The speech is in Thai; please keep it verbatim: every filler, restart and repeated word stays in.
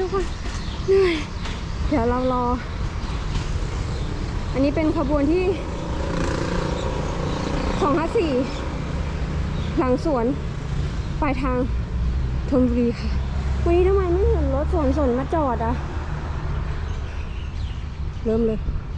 ค่ะเหนื่อยเดี๋ยวเรารออันนี้เป็นขบวนที่สองห้าสี่หลังสวนปลายทางธนบุรีค่ะวันนี้ทำไมไม่เห็นรถสวนสนมาจอดอ่ะเริ่มเลย